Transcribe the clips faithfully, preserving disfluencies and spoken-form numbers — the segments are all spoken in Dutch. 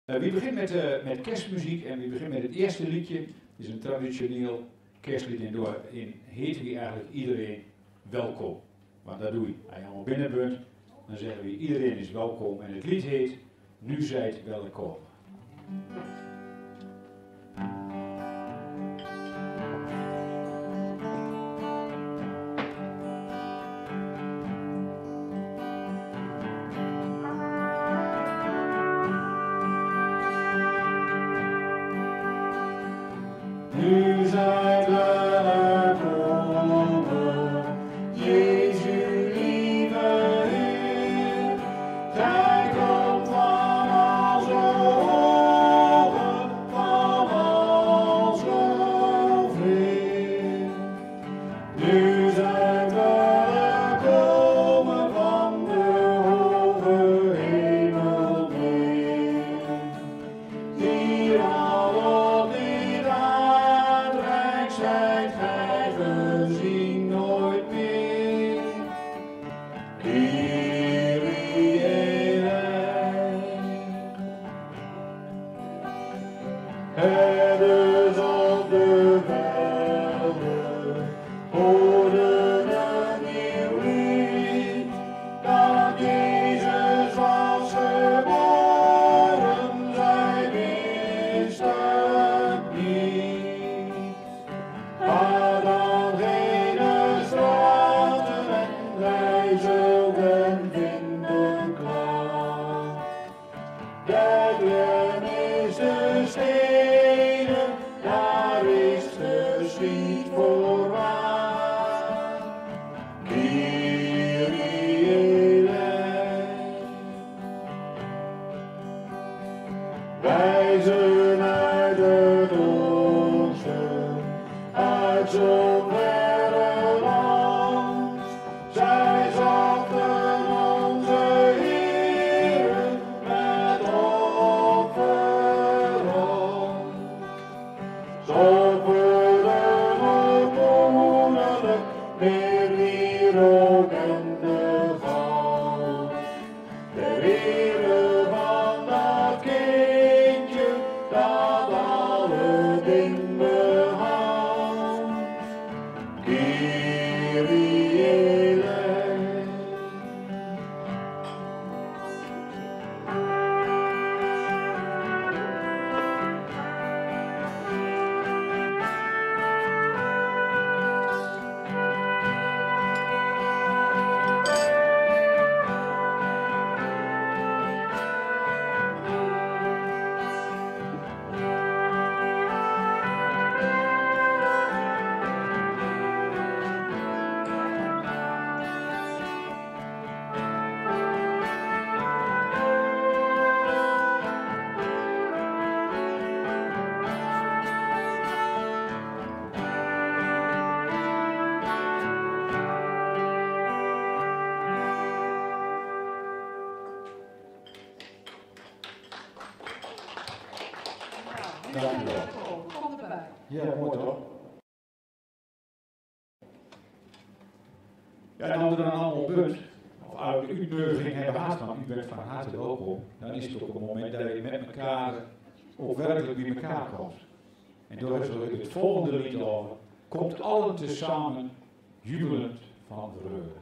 Uh, wie begint met, uh, met kerstmuziek en wie begint met het eerste liedje. Het is een traditioneel kerstlied en daarin heet wie eigenlijk iedereen welkom. Want dat doe je. Als je allemaal binnen bent, dan zeggen we iedereen is welkom. En het lied heet Nu zijt welkom. Nu zijt welkom, Jezus lieve Heer. Gij komt van al zo hoog, van al zo ver. Nu zijt welkom van de hoge hemel neer. Hier al op dit aardrijk zijt gij gezien nooit meer. Kyrie eleison. Herders op de velden hoorden een nieuw lied, dat Jezus was geboren, zij wisten het niet. Maar dan gene straten en wij zullen vinden klaar. Bethlehem is de steden, daar is geschied voorwaar. Kyrie eleison. Wijzen uit het oosten, uit zo'n verre land. Zij zochten onze Heere met offerhand. Ze offerden ootmoedig meer wierook en de goud. Ter ere van dat kindje dat alle dingen behoudt. Kyrie eleison. Dankjewel. Kom erbij. Ja, mooi toch? Ja, en als we dan allemaal punt, of uit de uitnodiging hebben gehad van u bent van harte welkom, dan is het ook een moment dat je met elkaar ook werkelijk bij elkaar komt. En door zal ik het volgende lied over, komt allen tezamen jubelend van vreugde.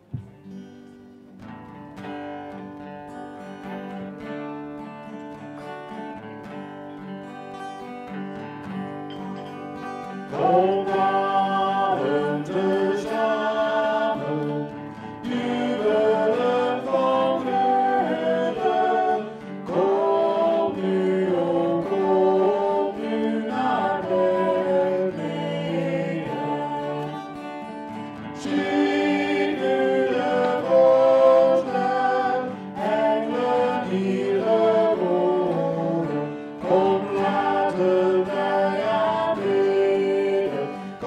Kom allen tezamen, jubelen van vreugde. Kom nu, o kom nu naar Bethlehem. Zie nu de vorsten, engelen hier geboren. Kom laten wij aanbidden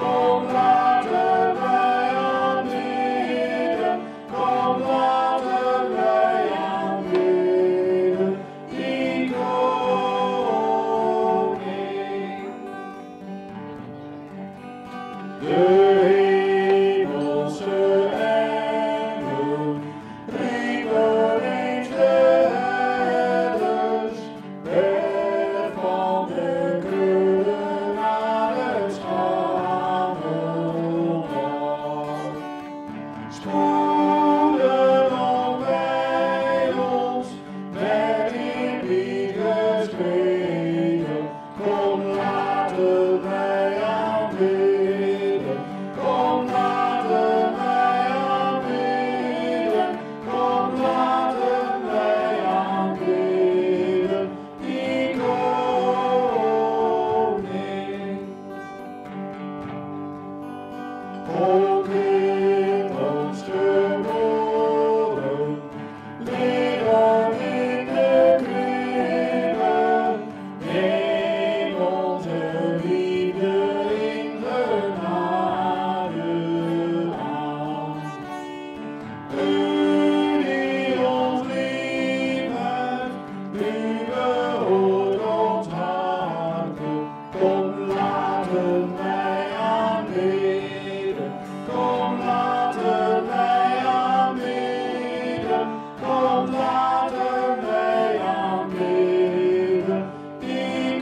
u behoort ons harte. Kom, laten wij aanbidden. Kom, laten wij aanbidden. Kom, laten wij aanbidden. Die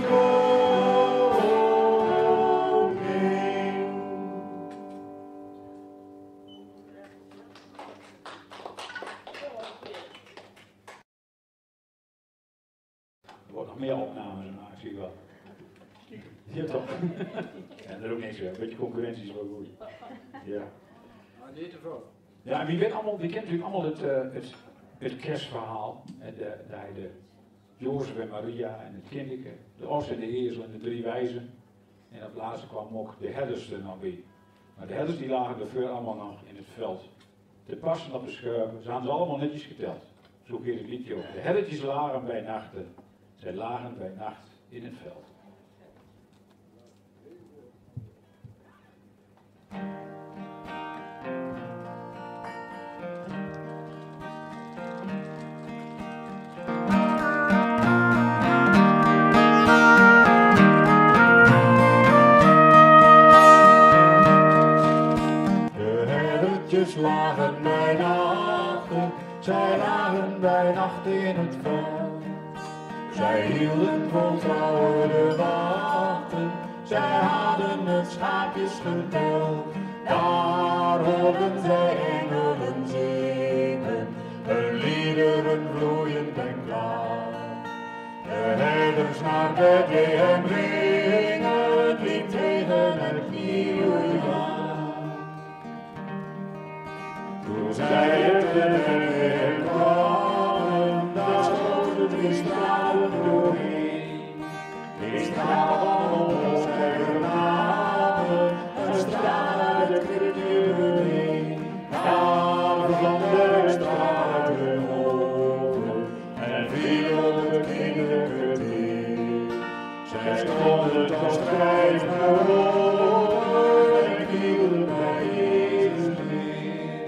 koning. Er wordt nog meer opnames gemaakt, zie je wel. Ja toch? Ja, dat is ook niks meer. Een beetje concurrentie is wel goed. Ja. Maar niet te veel. Ja, en wie, weet allemaal, wie kent natuurlijk allemaal het, uh, het, het kerstverhaal. En de, daar de Jozef en Maria en het kindje, de os en de ezel en de drie wijzen. En op laatste kwam ook de herders er nog bij. Maar de herders die lagen ervoor allemaal nog in het veld. Te passen op de schuiven, ze hadden ze allemaal netjes geteld. Zo keer het liedje ook. De herdertjes lagen bij nachten. Zij lagen bij nacht in het veld. De herdertjes lagen bij nachten, zij lagen bij nacht in het veld. Zij hielden vol trouwen de wachten, zij hadden het schaapjes geteld. Daar hoorden zij engelen zingen, hun liederen vloeiend en klaar. De herders naar Bethlehem gingen, het liep tegen het nieuwe jaar. Toen zij het Bethlehem kwamen, daar schoten drie stralen doorheen. Die stralen ons en namen, een straal uit het kribje beneden. Daar vlamde de straal uit hun ogen en viel op de kinderen neer. Zij stonden tot strijd verhoord en knielden bij Jezus neer.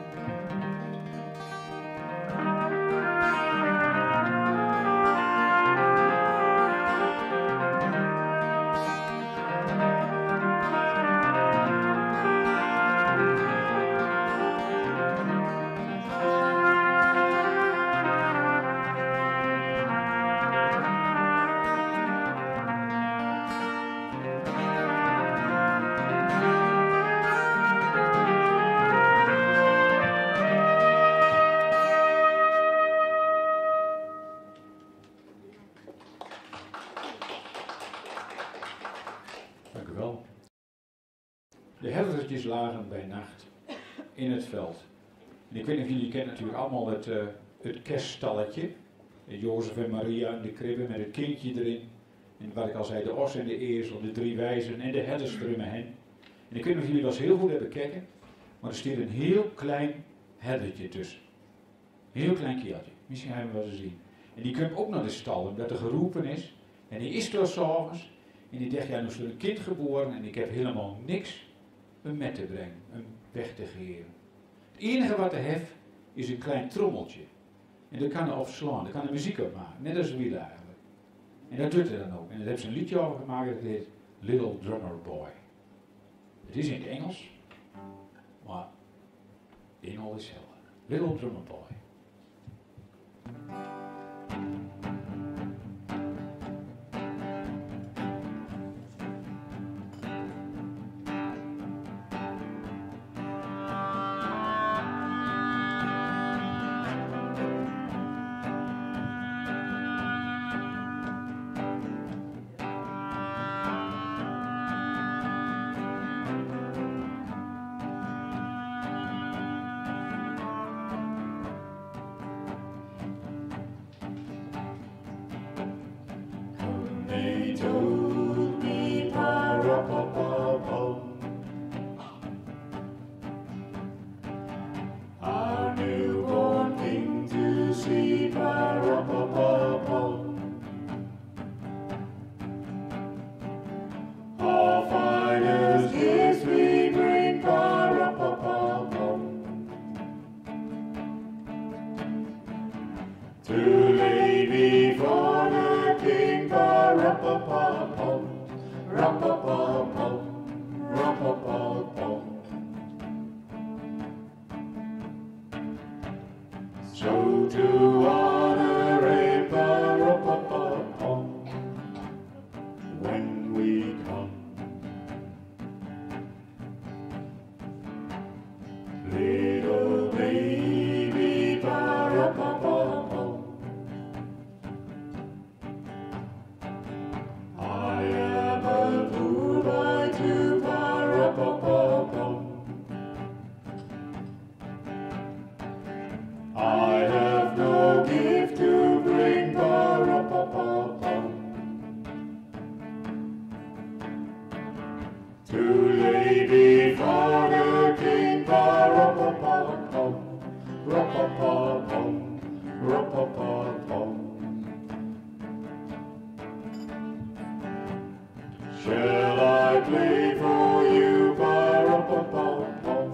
Dank u wel. De herdertjes lagen bij nacht in het veld. En ik weet niet of jullie kennen natuurlijk allemaal het, uh, het kerststalletje. Jozef en Maria in de kribbe met het kindje erin. En wat ik al zei, de os en de ezel, de drie wijzen en de herders eromheen hen. En ik weet niet of jullie dat heel goed hebben gekeken, maar er staat een heel klein herdertje tussen. Een heel klein keeltje. Misschien hebben we wel eens gezien. En die komt ook naar de stal, omdat er geroepen is. En die is er s'avonds. En die dacht, ja, nu is er een kind geboren en ik heb helemaal niks hem met te brengen, hem weg te geven. Het enige wat hij heeft, is een klein trommeltje. En dat kan hij opslaan, daar kan hij muziek op maken, net als wielen eigenlijk. En dat doet hij dan ook. En daar hebben ze een liedje over gemaakt, dat heet Little Drummer Boy. Het is in het Engels, maar de inhoud is hetzelfde. Little Drummer Boy. They told me, pa-ra-pa-pa-pum, our newborn king to see, pa-ra-pa-pa-pum. Our finest gifts we bring, pa-ra-pa-pa-pum, to lay before for the King, pa-rum-pa-pa-pum, rum-pa-pa-pum, rum-pa-pa-pum. So to honor a pa-rum-pa-pa-pum when we come. Little baby pa-rum-pa-pa-pum, I am a poor boy to pa-rum-pa-pa-pum. I have no gift to bring pa-rum-pa-pa-pum to lay before the King, pa-rum-pa-pa-pum, rum-pa-pa-pum, rum-pa-pa-pum. Shall I play for you, pa-rum-pa-pa-pum,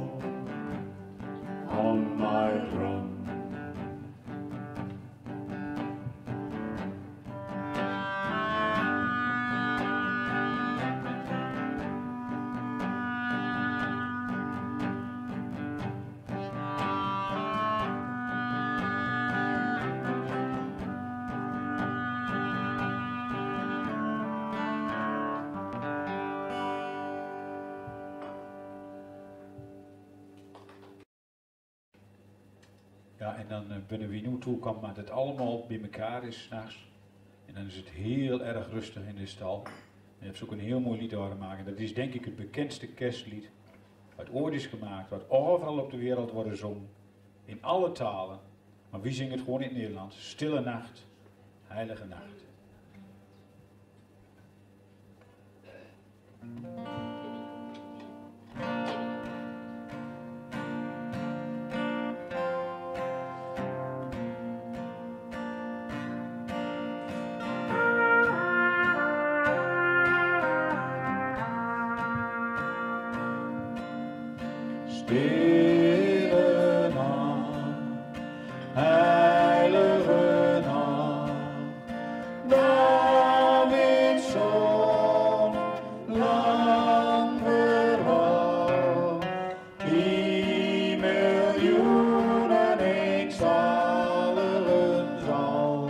on my drum? Ja, en dan uh, binnen wie nu toe kwam, dat het allemaal bij elkaar is s'nachts. En dan is het heel erg rustig in de stal. En je hebt ook een heel mooi lied horen maken. Dat is denk ik het bekendste kerstlied. Wat ooit is gemaakt, wat overal op de wereld wordt gezongen. In alle talen. Maar wie zingt het gewoon in het Nederlands? Stille nacht, heilige nacht. Stille nacht, heilige nacht, Davids zoon, lang verwacht, die miljoenen ik zaligen zal,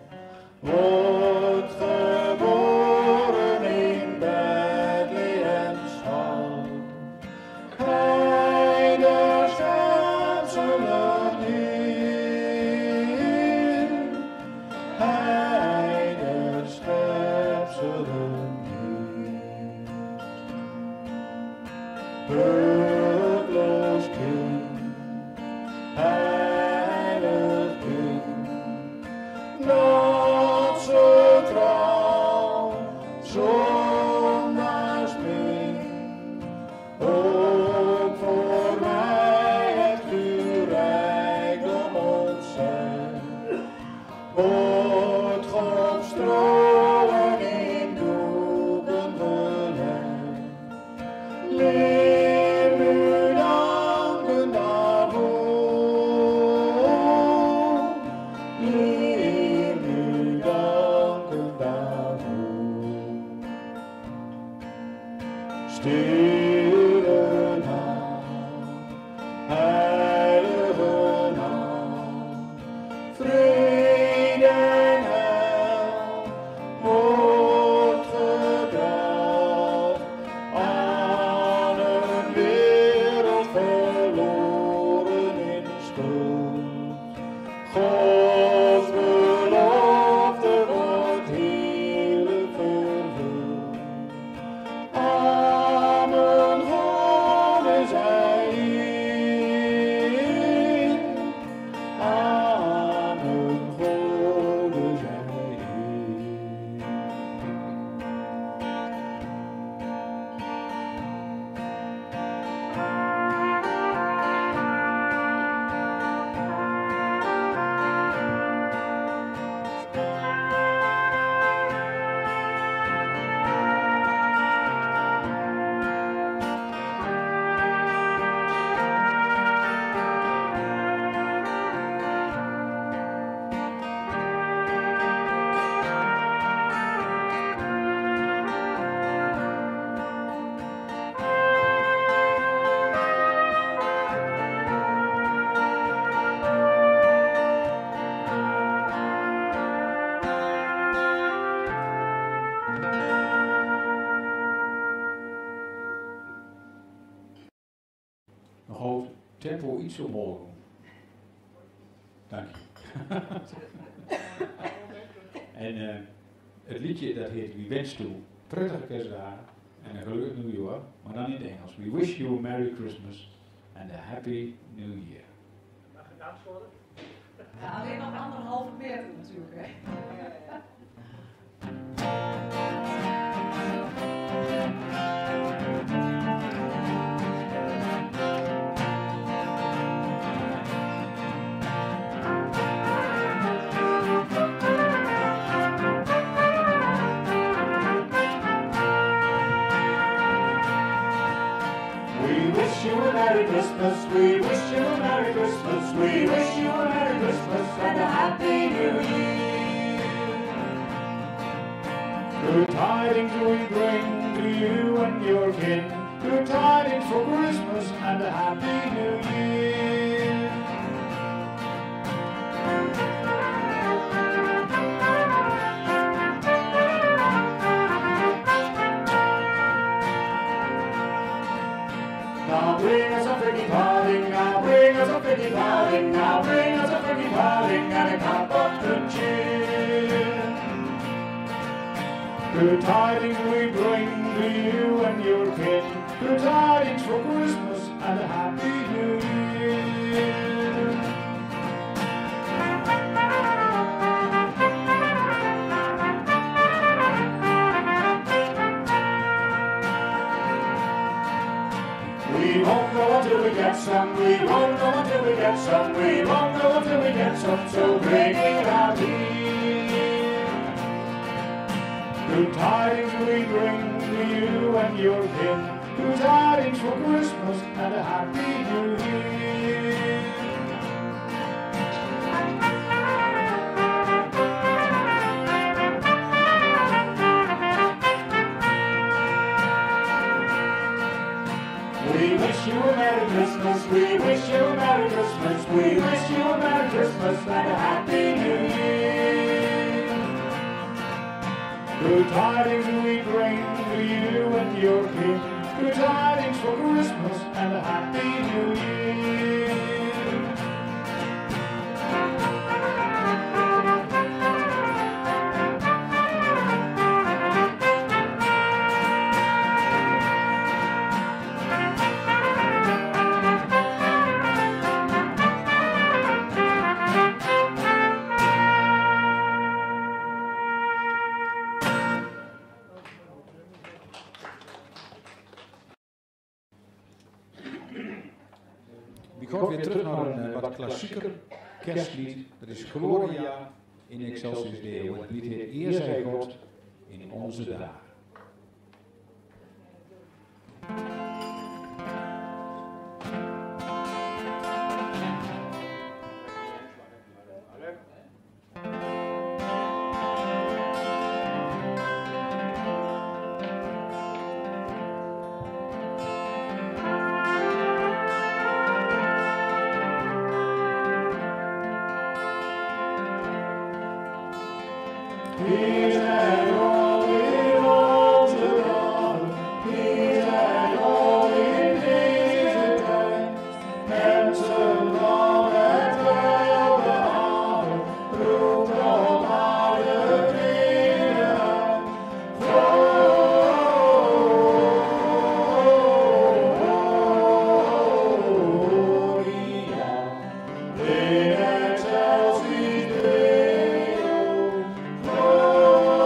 wordt geboren in Bethlehem stal. Hulploos kind, heilig kind, not zo trouw, zondags min, ook voor mij hebt u rijkdom ontzet, wordt God strooien in doeken gelegd. Leer u danken daarvoor, leer u danken daarvoor. Stille nacht, heilige nacht, vrede tempo iets omhoog doen. Dank je. En uh, het liedje dat heet Wie wenst toe, prettige kerstdagen en een gelukkig nieuwjaar, maar dan in het Engels. We wish you a Merry Christmas and a Happy New Year. Mag gedanst worden? Ja, alleen nog anderhalve meter natuurlijk, hè. Merry Christmas, we wish you a Merry Christmas, we wish you a Merry Christmas and a Happy New Year. Good tidings we bring to you and your kin, good tidings for Christmas and a Happy New Year. Now bring us a pretty pudding, now bring us a pretty pudding, now bring us a pretty pudding and a cup of good cheer. Good tidings we bring to you and your kin, good tidings for Christmas and a Happy New Year. We won't go until we get some, we won't go until we get some, we won't go until we get some, so bring it out here. Good tidings we bring to you and your kin, good tidings for Christmas and a Happy New Year. We wish you a Merry Christmas, we wish you a Merry Christmas, we wish you a Merry Christmas and a Happy New Year. Good tidings we bring to you and your kin, good tidings for Christmas and a Happy New Year. Ik ga weer terug naar een uh, wat klassieker kerstlied. Dat is Gloria in Excelsis Deo. Het lied heet Eer zij God in onze dagen. He's at all in all to God. He's at all in days of time. And so long as well the honor, who called out the kingdom. Gloria in excelsis Deo. Gloria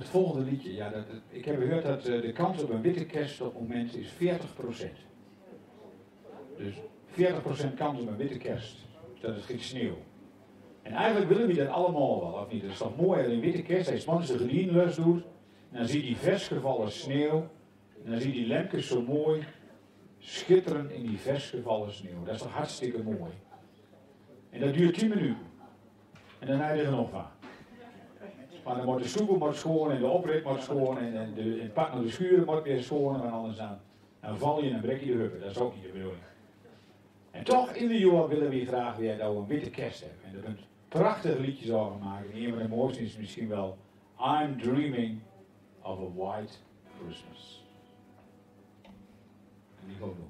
Het volgende liedje, ja, dat, dat- ik heb gehoord dat uh, de kans op een witte kerst op het moment is veertig procent. Dus veertig procent kans op een witte kerst. Dat is geen sneeuw. En eigenlijk willen we dat allemaal wel, of niet? Het is toch mooi dat een witte kerst, als je de gedienlus doet, en dan zie je die versgevallen sneeuw, en dan zie je die lempjes zo mooi schitteren in die versgevallen sneeuw. Dat is toch hartstikke mooi. En dat duurt tien minuten. En dan heb je er nog van. Maar dan moet de stoepel moet schoon en de oprit moet schoon en, en, de, en pak naar de schuren moet weer schoon en anders dan, dan val je en dan breek je de heupen. Dat is ook niet de bedoeling. En toch in de jaar willen we graag weer dat we een witte kerst hebben. En daar kunt prachtige liedjes over maken. En een van de mooiste is misschien wel I'm Dreaming of a White Christmas. En die gaan we doen.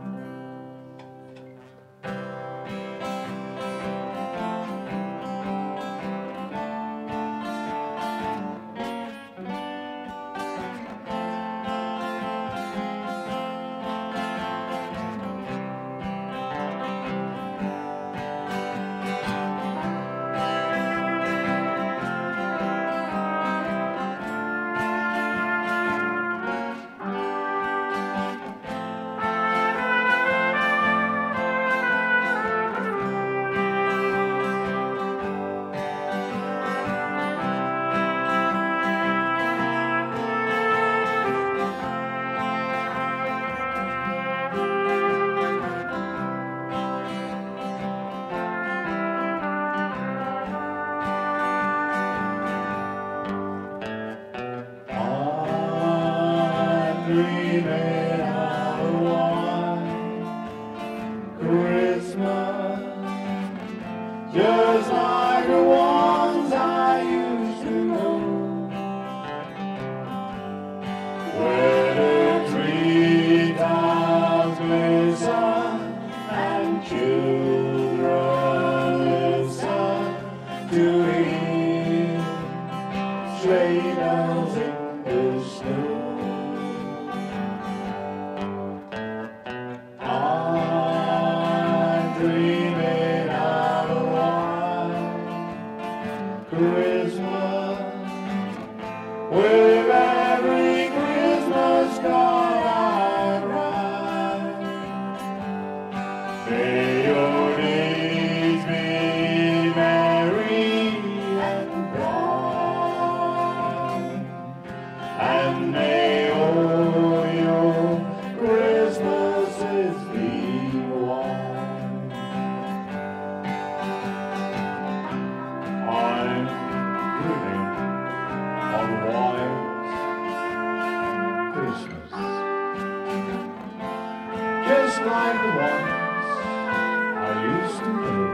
Just like the ones I used to know, where the treetops glisten and children listen to hear sleigh bells in the snow. I'm dreaming of a white Christmas, with every Christmas card I write. May your days be merry and bright, and may all your Christmases be white. I'm dreaming of a white Christmas, just like the ones I used to know,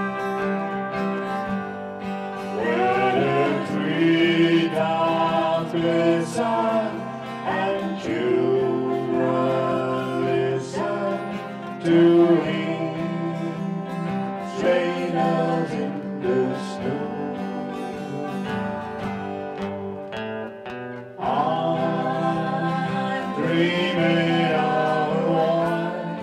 where the treetops glisten and children listen to hear sleigh bells in the snow. I'm dreaming of a white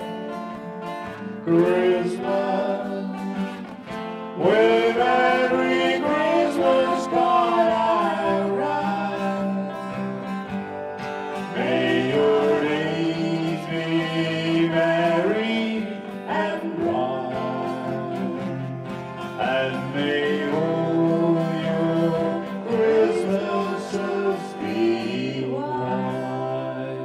Christmas, with every Christmas card I write. May your days be merry and bright, and may all your Christmases be white.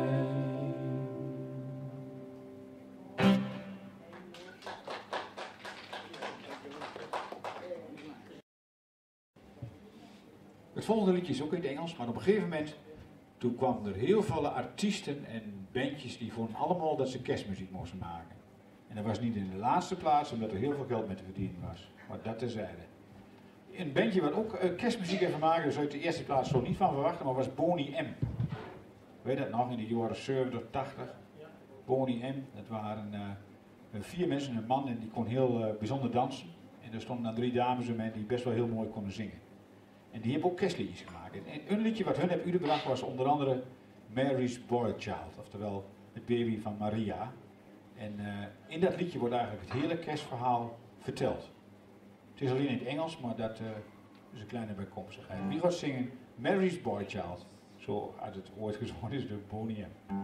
Het volgende liedje is ook in het Engels, maar op een gegeven moment toen kwamen er heel veel artiesten en bandjes die vonden allemaal dat ze kerstmuziek moesten maken. En dat was niet in de laatste plaats omdat er heel veel geld mee te verdienen was, maar dat terzijde. Een bandje wat ook uh, kerstmuziek heeft gemaakt, daar zou je de eerste plaats zo niet van verwachten, maar was Boney M. Weet je dat nog, in de jaren zeventig, tachtig? Boney M, dat waren uh, vier mensen, een man en die kon heel uh, bijzonder dansen. En er stonden dan drie dames en men die best wel heel mooi konden zingen. En die hebben ook kerstliedjes gemaakt. En een liedje wat hun hebben uitgebracht was onder andere Mary's Boy Child, oftewel het baby van Maria. En uh, in dat liedje wordt eigenlijk het hele kerstverhaal verteld. Het is alleen in het Engels, maar dat uh, is een kleine bijkomstigheid. Wie gaat zingen Mary's Boy Child. Zo had het ooit gezongen is door Boney M.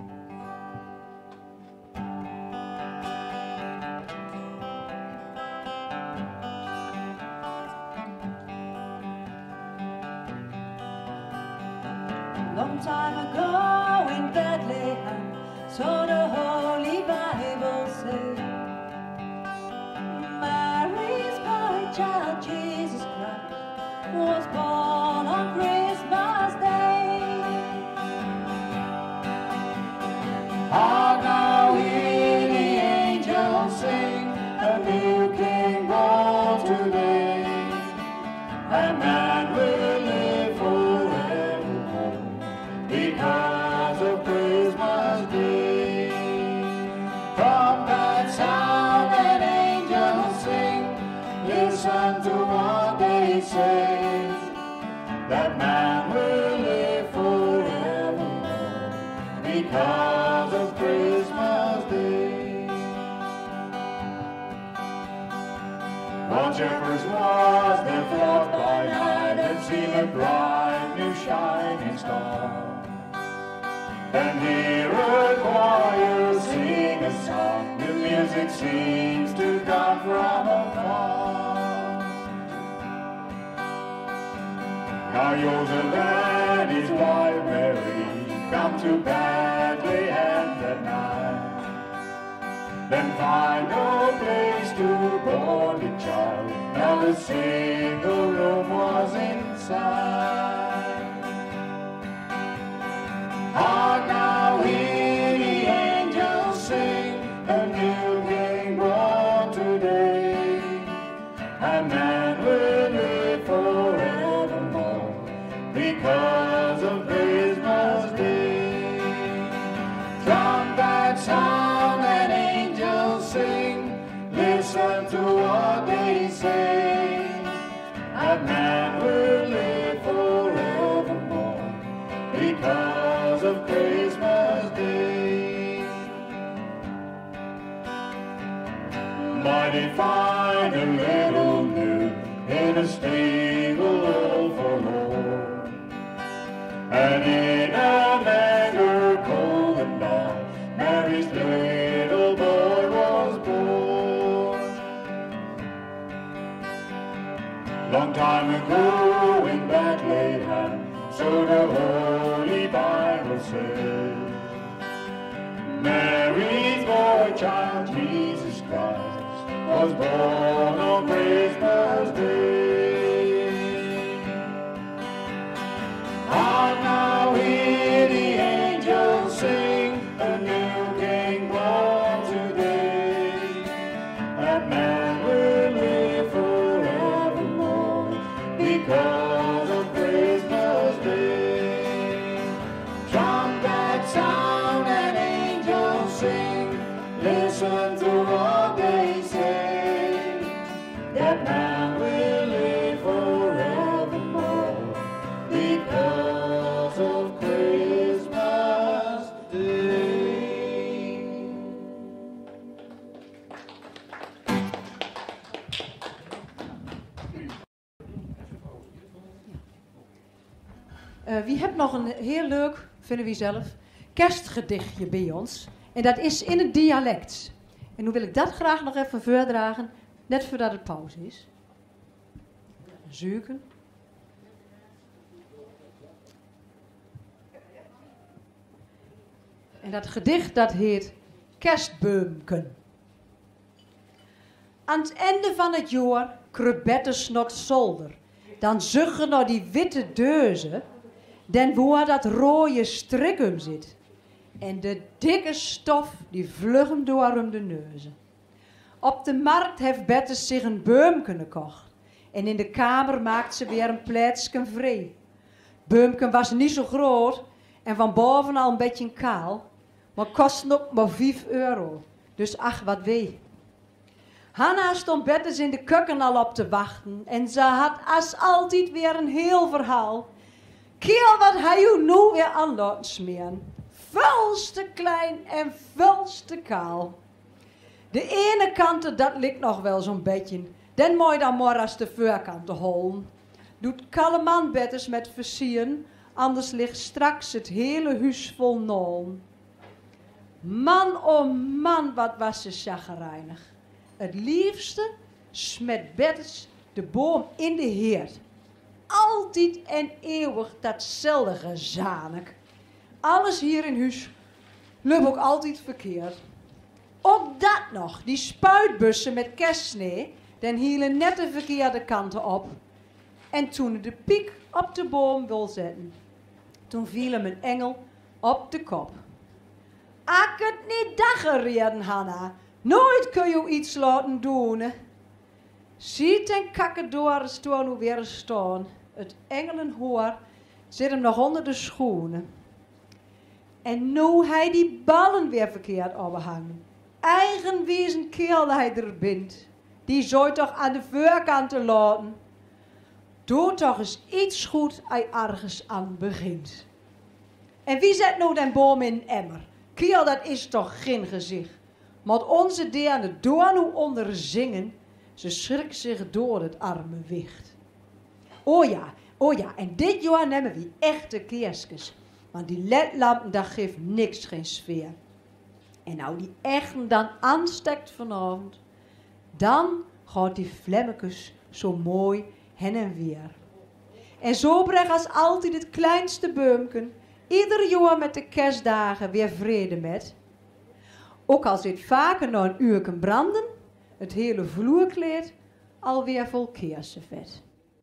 Long time ago in Bethlehem, so the Holy Bible says, Mary's boy child, Jesus Christ, was born on Christmas Day. Hark now hear the angels sing, a new King born today, and man will live forevermore because of Christmas Day. From that sound that angels sing, listen to what they say, that man will live forevermore because of Christmas Day. One shepherd's was their flock by night, had seen a bright new shining star. And hear a choir sing a song, the music seems to come from afar. Now Joseph and his wife Mary come to Bethlehem that night, then find no place to born the child, not a single room was inside. Hark now hear the angels sing, a new King born today, and man will live forevermore because of Christmas Day. From that sound that angels sing, listen to what they say, and man will live forevermore because of Christmas Day. Mighty fine a little new in a stable all forlorn, and in a manger cold and dark, Mary's little boy was born. Long time ago in Bethlehem, so the Holy Bible says, Mary's boy child, Jesus Christ, was born on Christmas Day. Hark now hear the angels sing, a new King born today, that man will live forevermore because of Christmas Day. From that sound that angels sing, listen to what they say, that man will live forevermore because of Christmas Day. Uh, wie hebt nog een heel leuk, vinden we zelf, kerstgedichtje bij ons. En dat is in het dialect. En nu wil ik dat graag nog even voordragen, net voordat het pauze is. Zuiken. En dat gedicht dat heet Kerstbeumken. Aan het einde van het jaar krubettes naar het zolder. Dan zuggen naar die witte deuzen, den waar dat rode strik om zit. En de dikke stof die vluggen door om de neuzen. Op de markt heeft Bettes zich een beumken gekocht. En in de kamer maakt ze weer een plaatsken vrij. Beumken was niet zo groot en van boven al een beetje kaal. Maar kostte ook maar vijf euro. Dus ach, wat wee. Hanna stond Bettes in de keuken al op te wachten. En ze had als altijd weer een heel verhaal. Kiel, wat hij u nu weer aan laten smeren. Vuls te klein en vuls te kaal. De ene kant, dat ligt nog wel zo'n beetje. Den mooi dan maar als de voorkant te holen. doet kalemanbetters met versieren, anders ligt straks het hele huis vol nollen. Man, oh man, wat was ze chagrijnig. Het liefste smet betters de boom in de heerd. Altijd en eeuwig datzelfde gezanik. Alles hier in huis loopt ook altijd verkeerd. Ook dat nog, die spuitbussen met kerstsnee, den hielen net de verkeerde kanten op. En toen de piek op de boom wil zetten, toen viel hem een engel op de kop. Ak het niet dagen reden, Hanna, nooit kun je iets laten doen. Ziet en kakkedoor stoor nu weer staan. Het engelenhoor zit hem nog onder de schoenen. En nu hij die ballen weer verkeerd overhangen. Eigen wezen keel hij er bent. Die zou toch aan de voorkant te laten. Doe toch eens iets goed hij ergens aan begint. En wie zet nou den boom in een emmer? Keel, dat is toch geen gezicht. Maar onze deerne door nu onder zingen, ze schrikt zich door het arme wicht. Oh ja, oh ja, en dit jaar nemen we echte kerstjes. Want die ledlampen, dat geeft niks geen sfeer. En nou die echten dan aanstekt vanavond, dan gaat die flemmekes zo mooi hen en weer. En zo brengt als altijd het kleinste beumken ieder jaar met de kerstdagen weer vrede met. Ook al zit vaker na een uur kan branden, het hele vloerkleed alweer vol kersenvet.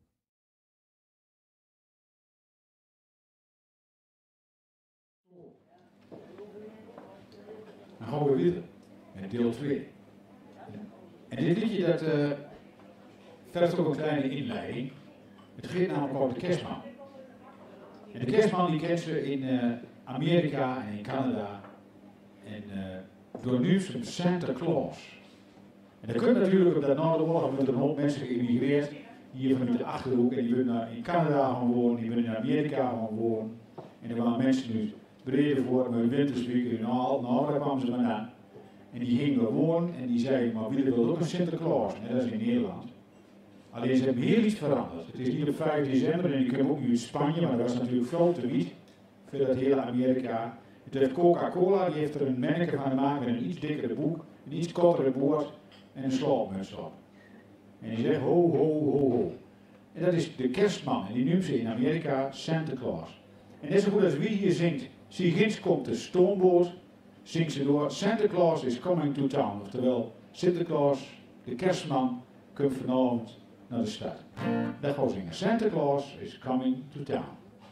Dan gaan we weer met deel twee. En dit liedje dat uh, vergt ook een kleine inleiding. Het gaat namelijk over de kerstman. En de kerstman die kent ze in uh, Amerika en in Canada. En uh, door nieuws van Santa Claus. En dat komt natuurlijk omdat na de oorlog er een hoop mensen geëmigreerd. Hier vanuit de Achterhoek. En die willen in Canada gaan wonen, die willen in Amerika gaan wonen. En er waren mensen nu breder voor met wintersweek. Nou, nou, daar kwamen ze vandaan. En die gingen er wonen en die zeiden, maar wie wil ook een Sinterklaas? En dat is in Nederland. Alleen ze hebben heel iets veranderd. Het is niet op vijf december en ik kom ook nu in Spanje, maar dat was natuurlijk veel te niet. Voor dat hele Amerika. Het heeft Coca-Cola, die heeft er een manneke van gemaakt met een iets dikkere boek, een iets kortere boord en een slaapmuts op. En die zegt ho, ho, ho, ho. En dat is de kerstman. En die noemt ze in Amerika Santa Claus. En net zo goed als wie hier zingt, zie ginds komt de stoomboot, zingt ze door Santa Claus is coming to town. Oftewel, Sinterklaas, de kerstman, komt vanavond naar de stad. Dat gaan we zingen. Santa Claus is coming to town.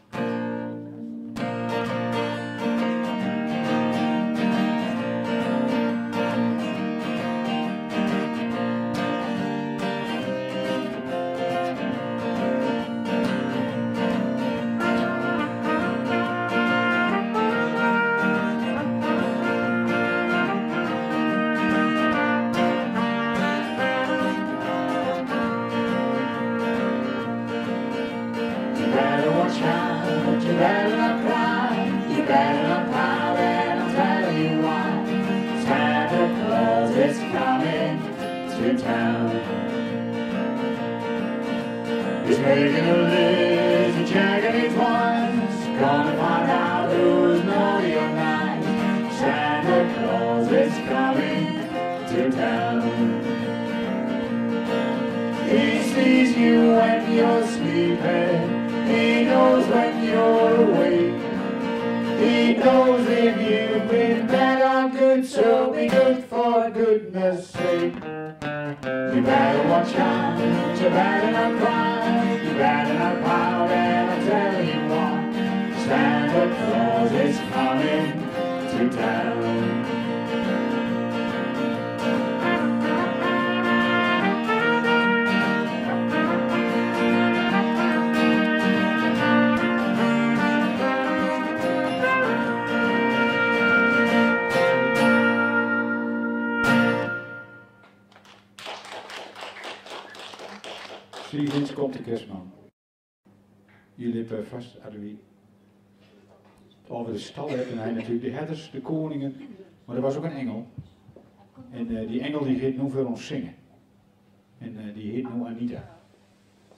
Zie, komt de kerstman. Jullie hebben vast, Adelie, over de stal hebben hij natuurlijk de herders, de koningen, maar er was ook een engel. En uh, die engel die gaat nu voor ons zingen. En uh, die heet nu Anita.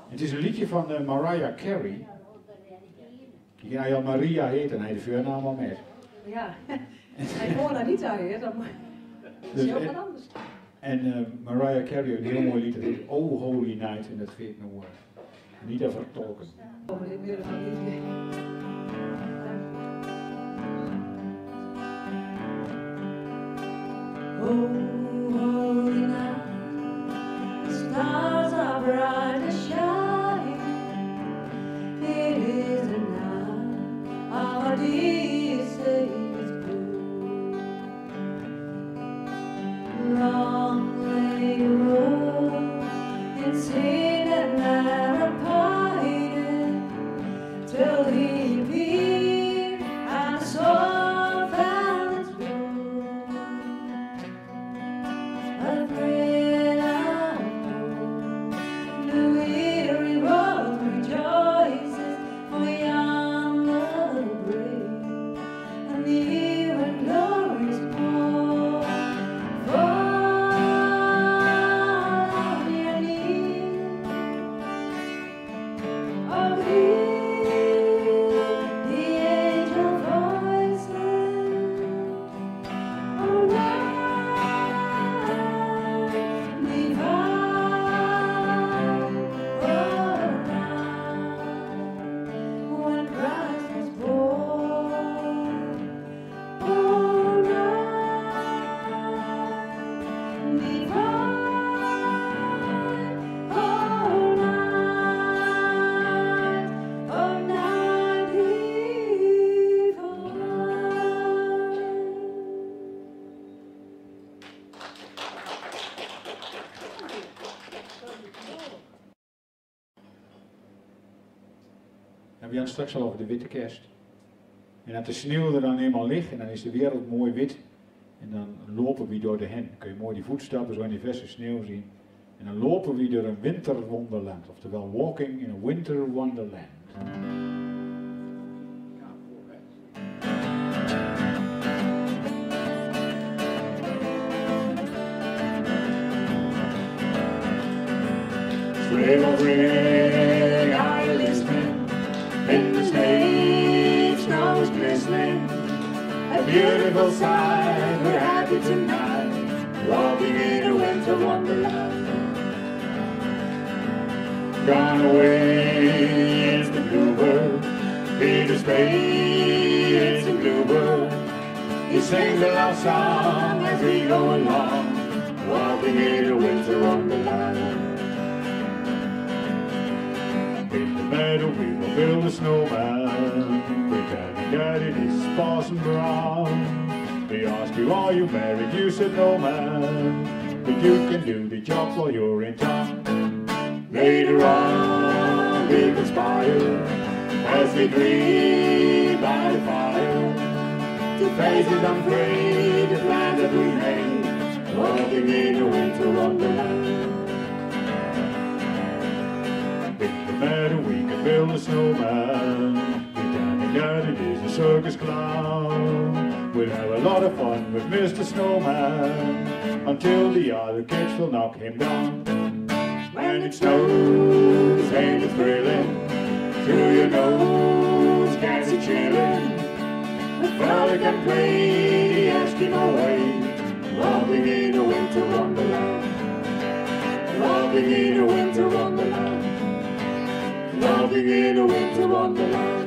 Het is een liedje van uh, Mariah Carey. Die hij al Maria heet en hij de voornaam al met. Ja, hij kon daar niet aan, hè? Dat is heel wat anders. En uh, Mariah Carey heeft een heel mooi lied, dat heet Oh Holy Night, en dat geeft nou uh, niet even vertolken. Oh, dit weer van liedje. Oh, holy night, the stars are bright and shining. It is the night our dear Savior's blue. Long lay the road in sin and narrow pining, till He appeared and the soul found its blue. A thread of hope, the weary world rejoices, for yonder grave, and near and glorious morn. Fall on your knees, oh, hear the angel voices, oh, night divine, oh, night when Christ was born, oh, night divine, oh, night, oh, night En we hadden straks al over de witte kerst. En dat de sneeuw er dan eenmaal ligt en dan is de wereld mooi wit. En dan lopen we door de hen. Dan kun je mooi die voetstappen zo in die verse sneeuw zien. En dan lopen we door een winterwonderland. Oftewel walking in a winter wonderland. Sleigh bells ring, are you listening? In the sleigh, snow's glistening. A beautiful sight, we're happy tonight, walking in a winter wonderland. Gone away is the bluebird, Peter's sleigh, it's a bluebird. He sings a love song as we go along, walking in a winter wonderland. In the meadow we will build a snowman, with Daddy Daddy this Parson Brown. We ask you, are you married? You said no, man, but you can do the job while you're in town. Later on we conspire, as we grieve by the fire, to face it unafraid, the plans that we made, walking in a winter wonderland. Meadow we can build a snowman, with Danny Daddy is a circus clown. We'll have a lot of fun with Mister Snowman, until the other kids will knock him down. When it snows, ain't it thrilling? Through your nose, gets it chilling. The fella can play the Eskimo way, walking in a winter wonderland. Walking in a winter wonderland. Walking in a winter wonderland.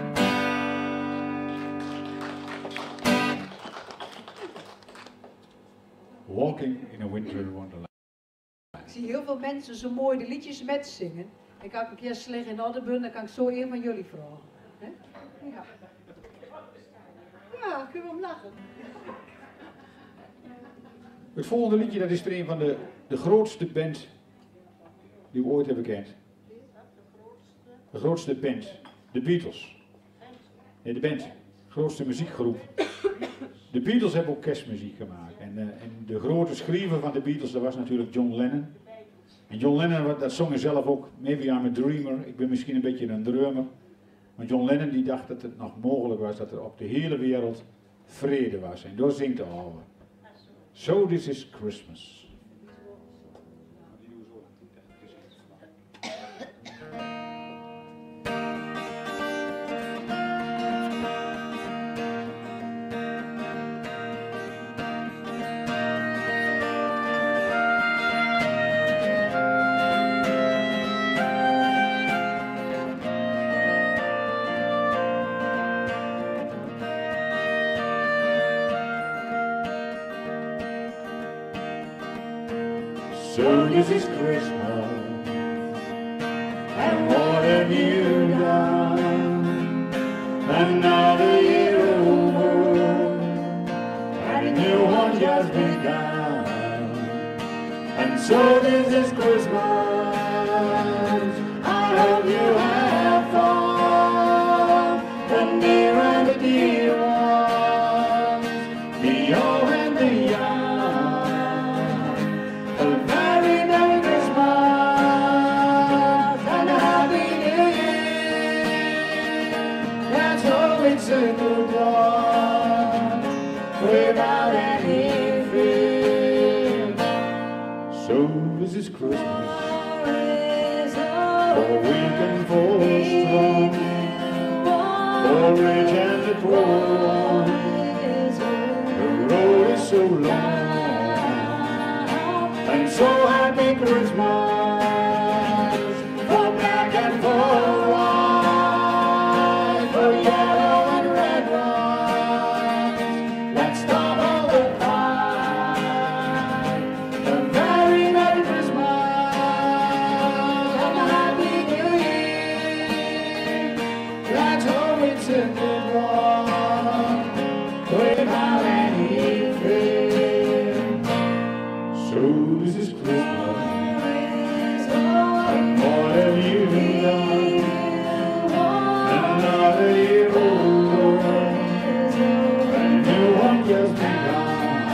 Walking in a winter wonderland. Ik zie heel veel mensen zo mooi de liedjes met zingen. Ik kan een keer slecht in Oddenburg, dan kan ik zo een van jullie vragen. He? Ja. Ja, kunnen we om lachen. Het volgende liedje, dat is er een van de, de grootste band die we ooit hebben gekend. De grootste band, de Beatles. Nee, de band, de grootste muziekgroep. De Beatles hebben ook kerstmuziek gemaakt. En, uh, en de grote schrijver van de Beatles, dat was natuurlijk John Lennon. En John Lennon, dat zong hij zelf ook, maybe I'm a dreamer, ik ben misschien een beetje een drummer. Maar John Lennon die dacht dat het nog mogelijk was dat er op de hele wereld vrede was. En door zingt de oude. So this is Christmas. So this is Christmas, and what have you done? Another year over, and a new one just begun. And so this is Christmas, I hope you have fun, the near and the dear ones, the old and the young. A very Merry Christmas and a Happy New Year. Let's hope it's a good one without any fear. So this is Christmas, for weak and for strong, for rich and the poor. The road is so long. And so happy Christmas, for black and for white, for yellow and red ones. Let's stop all the fight. A very Merry Christmas and a Happy New Year. Let's hope it's a good one without any fear. So this is Christmas, and what have you done? Another year over, and a new one just begun.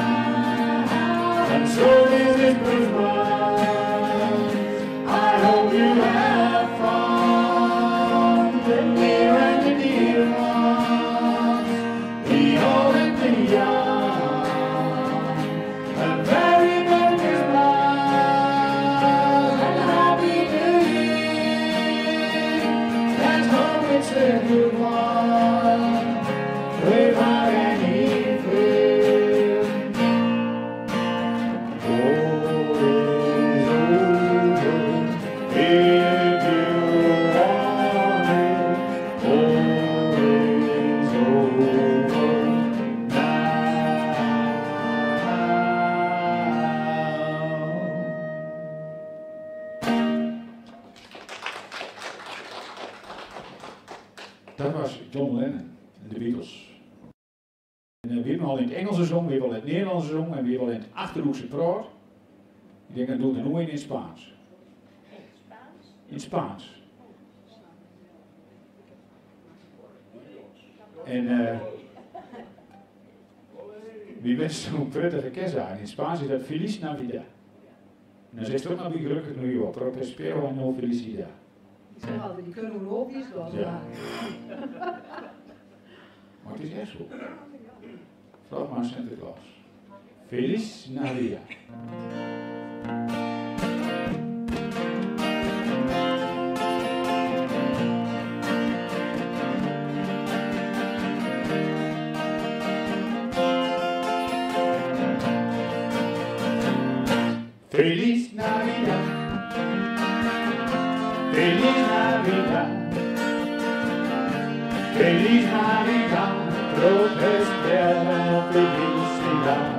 And so this is Christmas, I hope you have fun, the near and the dear ones, the old and the young. A very Merry Christmas and a Happy New Year. Let's hope it's a good one without any fear. All is over if you want it. All is over now. Dat was John Lennon en de Beatles. En uh, weer al in het Engelse zong, weer wel in het Nederlandse zong en weer wel in het Achterhoekse praat. Ik denk dat doet er nooit in het Spaans. In het Spaans. En uh, wie wenst zo'n prettige kerstdagen? In het Spaans is dat Feliz Navidad. En dan zegt het ook nog weer gelukkig nieuwjaar. Prospero en no felicidad. Ik zeg altijd, die kunnen we ook niet los. Ja. Maar het is echt zo. Vraag maar aan Sinterklaas. Feliz Navidad. Feliz Navidad. Feliz Navidad. Feliz Navidad. Prospera felicidad.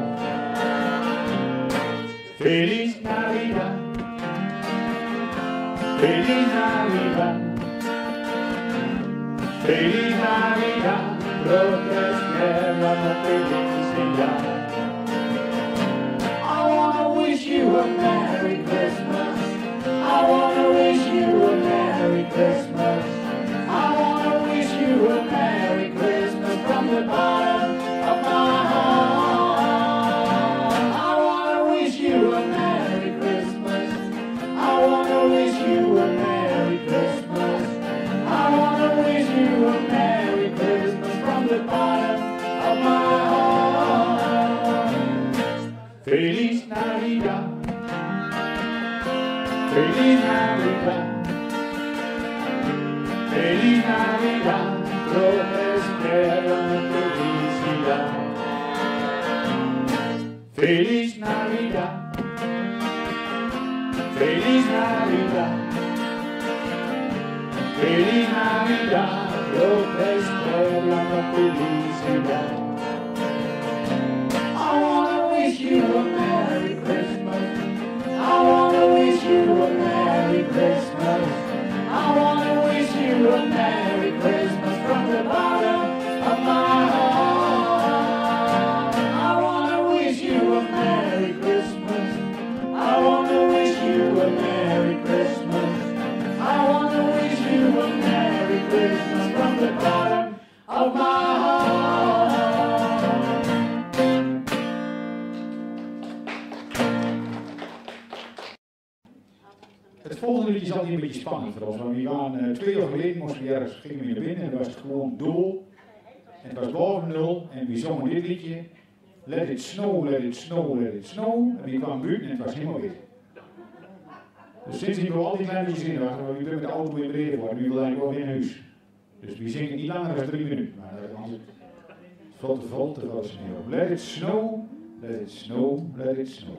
Feliz Navidad. Feliz Navidad. Feliz Navidad. Prospera felicidad. I wanna wish you a Merry Christmas. I wanna wish you a Merry Christmas. I wanna wish you a Merry Christmas from the bottom of my heart. I wanna wish you a Merry Christmas. I wanna wish you a Merry Christmas. I wanna wish you a Merry Christmas from the bottom of my heart. Feliz Navidad. Feliz Navidad. Feliz Navidad. Prospera felicidad. Feliz Navidad. Feliz Navidad. Feliz Navidad. Prospera felicidad. I wanna wish you a Merry Christmas. I liedje is altijd een beetje spannend voor ons. Want we waren uh, twee jaar geleden, moesten we ergens, gingen we naar binnen en dan was het gewoon doel. En het was boven nul en we zongen dit liedje. Let it snow, let it snow, let it snow. En we kwamen buiten en het was helemaal wit. Dus sindsdien hebben we al die kleine liedjes in wachten, want we hebben met de auto weer breed worden. Nu wil eigenlijk wel weer naar huis. Dus we zingen niet langer dan drie minuten. Maar dan is het veel te vol, te veel sneeuw. Let it snow, let it snow, let it snow.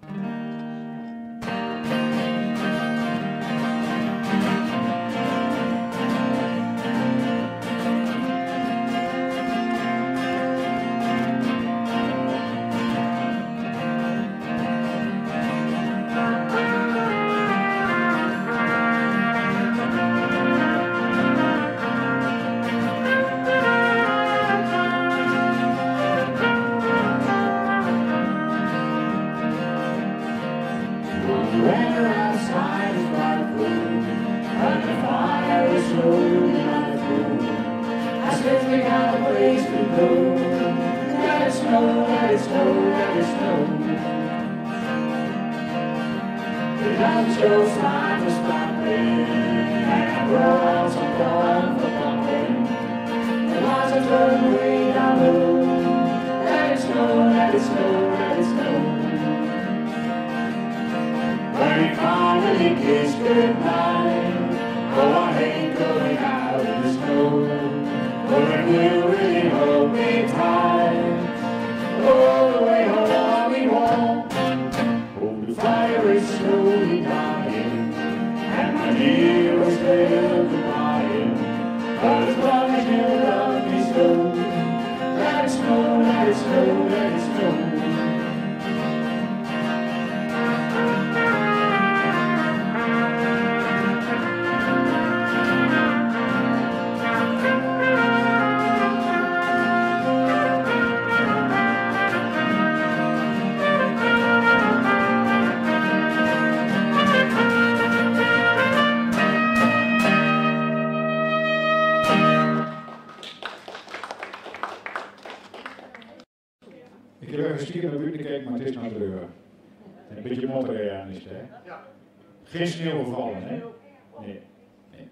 Ik heb even stiekem naar buiten gekeken, maar het is nou druk. Een beetje motorrijden is het, hè? Ja. Geen sneeuw gevallen, hè? Nee. nee.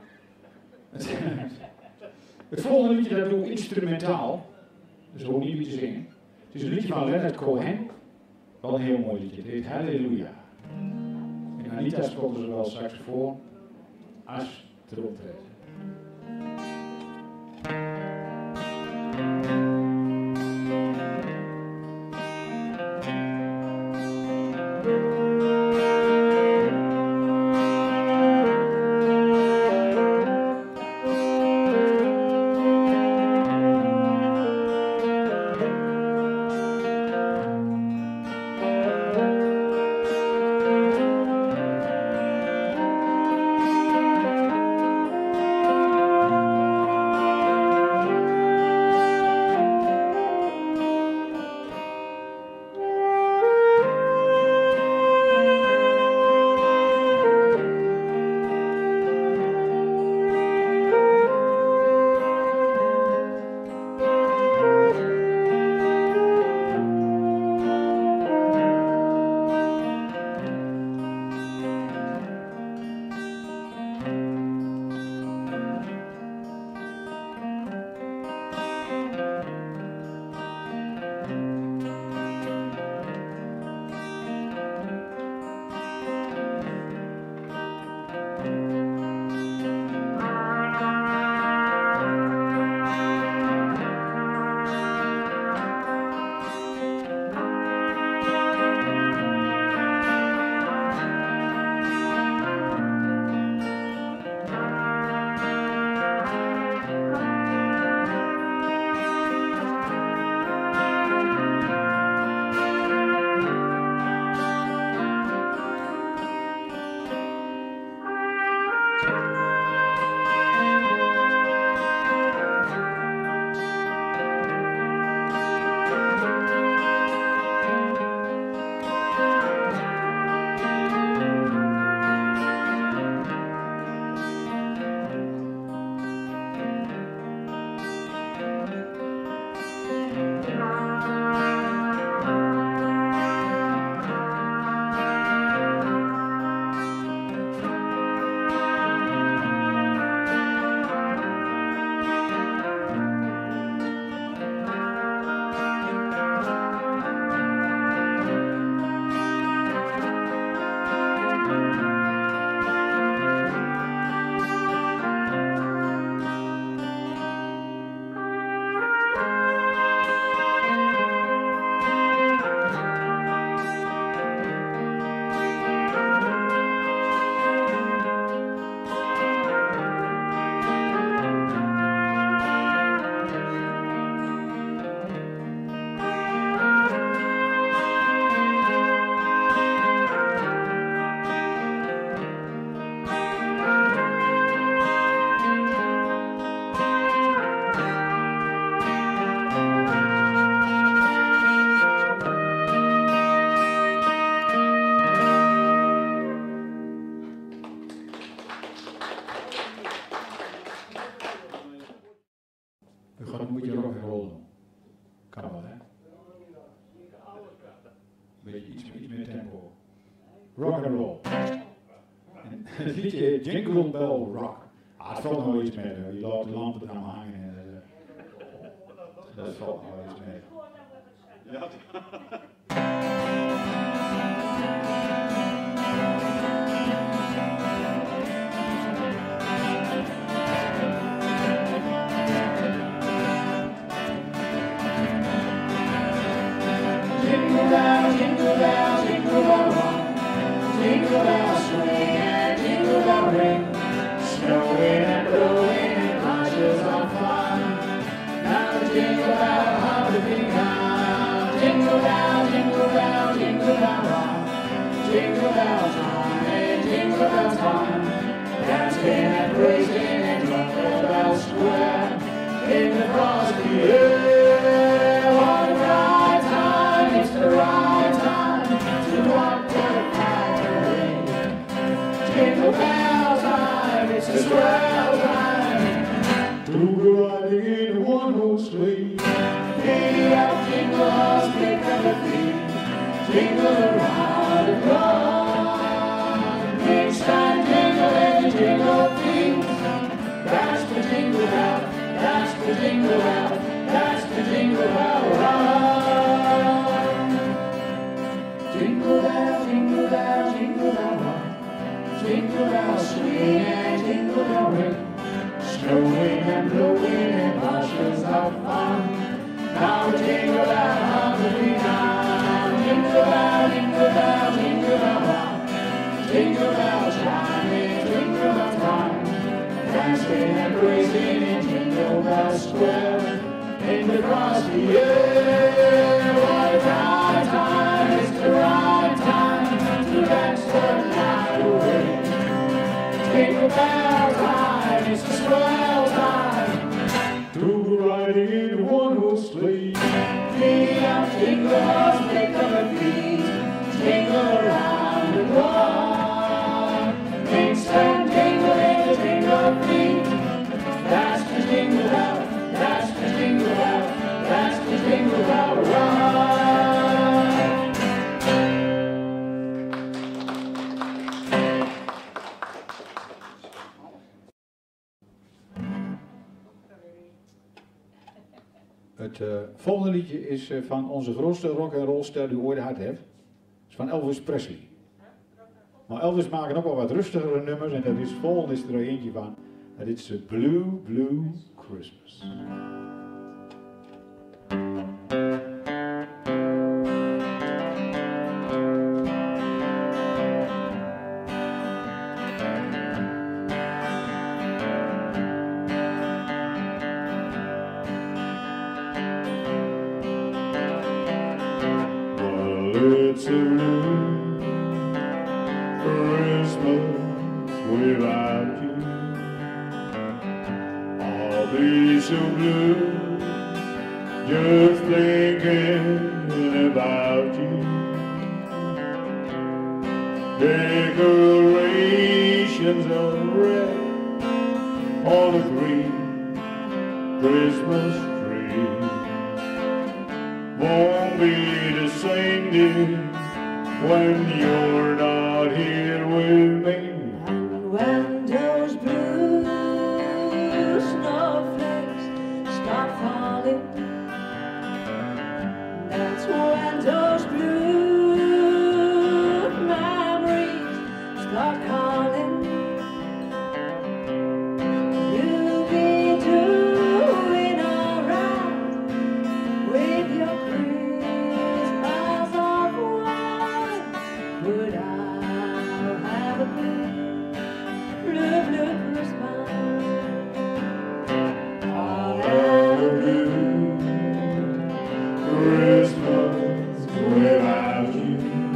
Het volgende liedje dat doe ik instrumentaal. Dus ook niet te zingen. Het is een liedje van Leonard Cohen. Wel een heel mooi liedje. Het heet Halleluja. En Anita speelde zowel saxofoon als trompet. Thank beetje rock and roll doen. Kan wel, hè? Beetje iets, iets meer tempo. Rock and roll. En het liedje heet Jingle Bell Rock. Ah, het valt nog wel iets mee. Je laat de lampen dan hangen. En, uh, dat valt nog wel iets mee. Ja. Jingle bell, jingle bell, jingle bell rock. Jingle bell swing and jingle bell ring. Snowing and blowing and bunches of fun. Now the jingle bell have begun. Jingle bell, jingle bell, jingle bell rock. Jingle bell time and jingle bell time. Dancing and praising in Jingle Bell Square. In the frosty air, what a right time, it's the right time to walk the highway. Jingle bell time, it's a swell time to go riding in a one-horse sleigh. Giddy up, jingles, pick up the feet, jingle around the clock. Mix and jingle and the jingle feet. That's the jingle bell, that's the jingle bell, that's the jingle bell rock. Jingle bell, jingle bell, jingle bell rock. Jingle bell swing and jingle bell ring. Snowing and blowing and bushes of fun. Now the jingle bell has begun. Jingle bell, jingle bell, jingle bell rock. Jingle bell chiming, jingle bell time. Dancing and praising in Jingle Bell Square. In the frosty air, what a right time, it's the right time to dance the night away. Jingle bell time, it's the swell time to go riding in a one-horse sleigh. Giddy up, jingles, pick up the feet, jingle around the clock. Mix and jingle in the jingle feet. That's the jingle bell, that's the jingle bell, that's the jingle bell rock. Het uh, volgende liedje is uh, van onze grootste rock and roll ster die ooit gehad heeft. Het is van Elvis Presley. Maar Elvis maakt ook wel wat rustigere nummers en dat is volgende is er eentje van. Dat is uh, Blue Blue Christmas. It's a blue Christmas without you. I'll be so blue just thinking about you. Decorations of red on a green Christmas tree. Won't be the same, dear, when you're not here with me. And when those blue snowflakes start falling, that's when those blue memories start calling. You'll be doing alright with your Christmas of white, but I'll have a blue, blue, blue Christmas. I'll have a blue Christmas without you.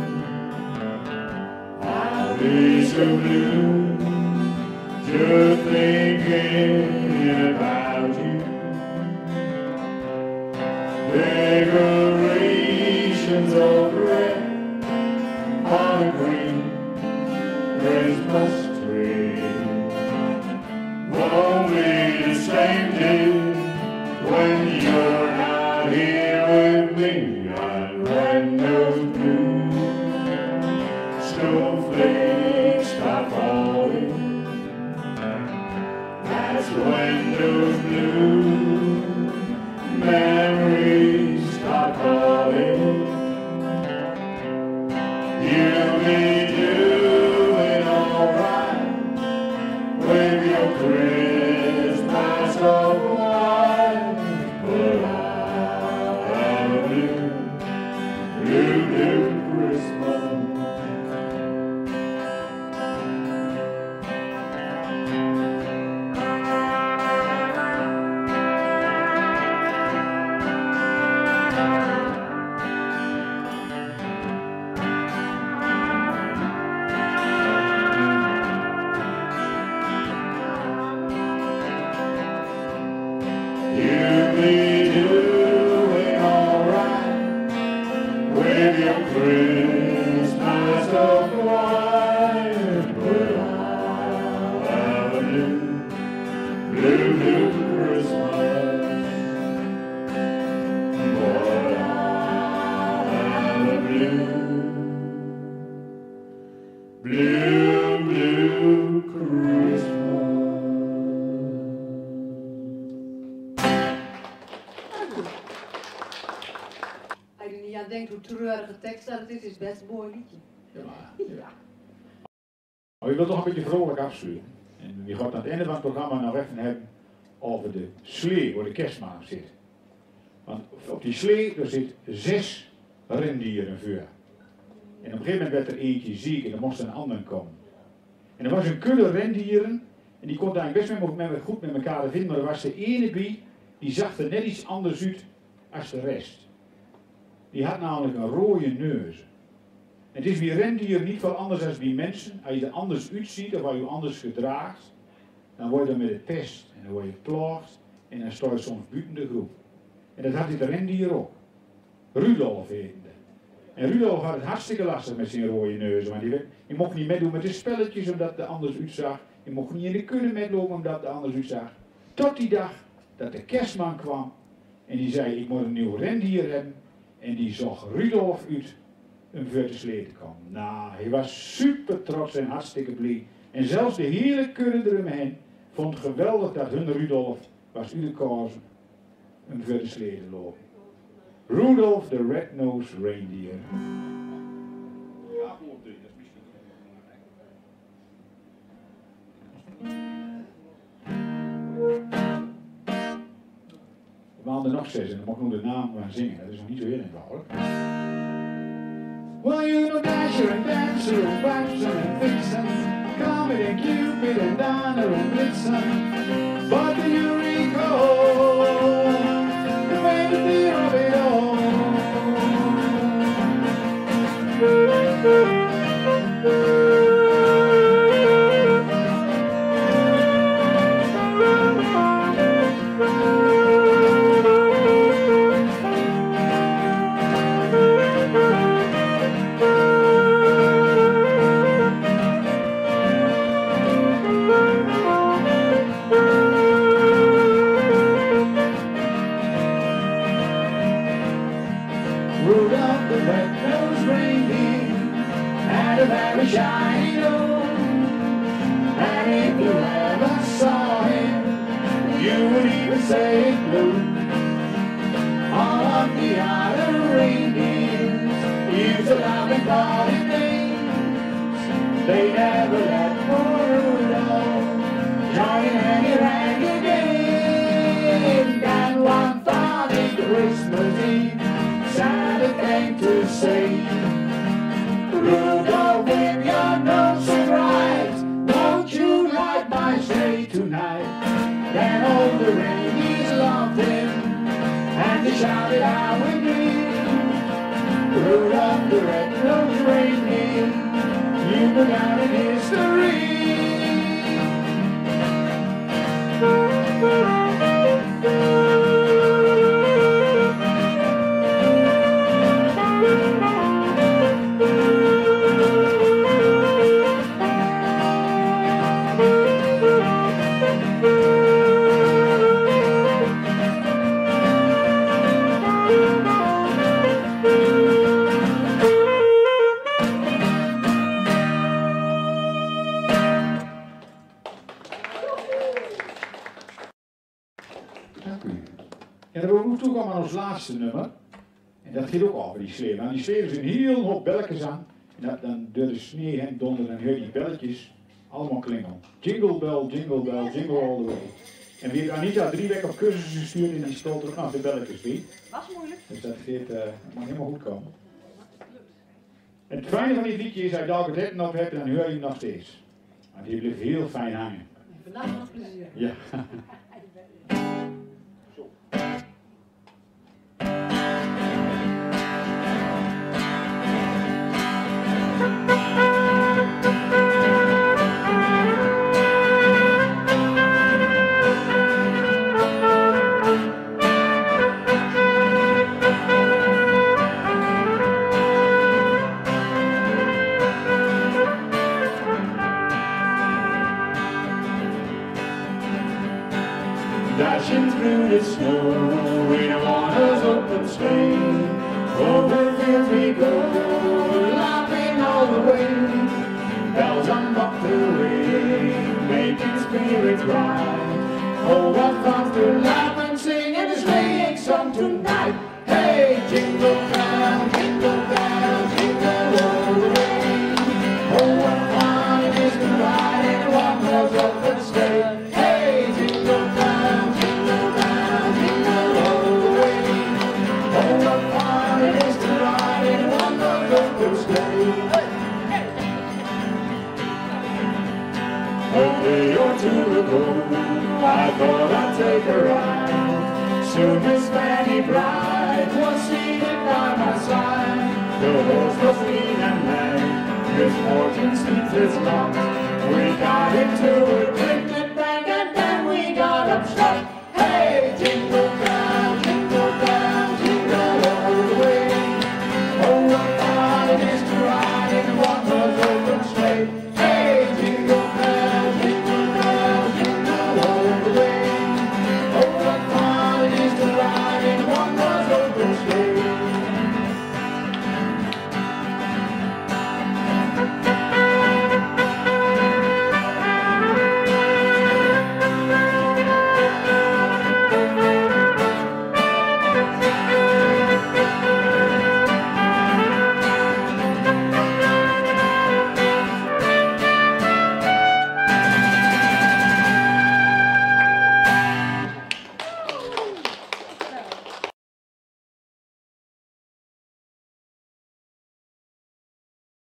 I'll be so blue just thinking about you. Decorations of red on a green Christmas tree. Won't be the same day when you right here with me on Red-Nosed Blue. Snowflakes stop falling. That's when those blue memories start calling. You'll be doing alright with your Christmas of wine, but I have a blue, blue, blue Christmas. You'll be doing alright with your Christmas of wine, but I'll have a blue, blue, blue Christmas. But I'll have a blue, blue, blue Christmas. Als je niet aan denkt hoe treurige tekst dat het is, is het best een mooi liedje. Ja, ja. Maar je wilt toch een beetje vrolijk afsluiten. En je gaat aan het einde van het programma nog even hebben over de slee waar de kerstman zit. Want op die slee er zit zes rendieren voor. En op een gegeven moment werd er eentje ziek en er moest een ander komen. En er was een kudde rendieren en die kon eigenlijk best met, met, goed met elkaar vinden, maar er was de ene bij die zag er net iets anders uit als de rest. Die had namelijk een rode neus. En het is bij rendieren niet veel anders dan bij mensen. Als je er anders uitziet of als je je anders gedraagt, dan word je met de pest en dan word je geplaagd en dan sta je soms buiten de groep. En dat had dit rendier ook. Rudolf heette. En Rudolf had het hartstikke lastig met zijn rode neus, want die, die mocht niet meedoen met de spelletjes omdat de anders uitzag. Die mocht niet in de kudde meelopen omdat de anders uitzag. Tot die dag dat de kerstman kwam en die zei: ik moet een nieuw rendier hebben. En die zag Rudolf uit een voor te slee te komen. Nou, hij was super trots en hartstikke blij. En zelfs de hele kudde eromheen vond het geweldig dat hun Rudolf was uitgekozen een voor te slee te lopen. Rudolf the Red-Nosed Reindeer. Ja, dat is misschien we hadden er nog zes en dan mocht ik nog de naam gaan zingen. Dat is nog niet zo heel eenvoudig. Well, you know Dasher and Dancer and Prancer and Vixen, Comet and Cupid and Donner and Blitzen. But do you recall the vanity of it all? Rudolph the red-nosed reindeer had a very shiny nose, and if you ever saw him, you would even say it blew. All of the other reindeers used to laugh and call him names. They never let poor Rudolph join any ragged game. And one Father Christmas Eve, Santa came to say, Rudolph, with your nose so bright, won't you light my sleigh tonight? Then all the reindeers loved him, and they shouted out with glee, Rudolph the red-nosed reindeer, you go down in history. ons laatste nummer. En dat gaat ook over die sfeer. Want die sfeer is een heel hoop belletjes aan. En dat, dan door de sneeuw en donder en heel die belletjes allemaal klingelen. Jingle bell, jingle bell, jingle all the way. En we hebben Anita drie weken op cursus gestuurd en die stond er ook nog de belletjes bij. Was moeilijk. Dus dat gaat, uh, mag helemaal goed komen. En het fijne van dit liedje is, als je elke tijd nog hebt, dan hoor je hem nog steeds. Want die blijft heel fijn hangen. Vandaag nog plezier. Ja. Dashing through the snow in a water's open sleigh. Over fields we go, laughing all the way. Bells on the way, making spirits bright. Oh, what fun to laugh and sing in a sleighing song tonight. Hey, jingle bell, jingle bell, jingle all the way. Oh, what fun it is to ride in a water's open sleigh. Hey, jingle bell, jingle bell, jingle all the way. Oh, what fun it is to ride in a water's open sleigh. A day or two ago, I thought I'd take a ride. Soon Miss Fanny Bride was seated by my side. The horse was lean and lank, his fortune seems his lot.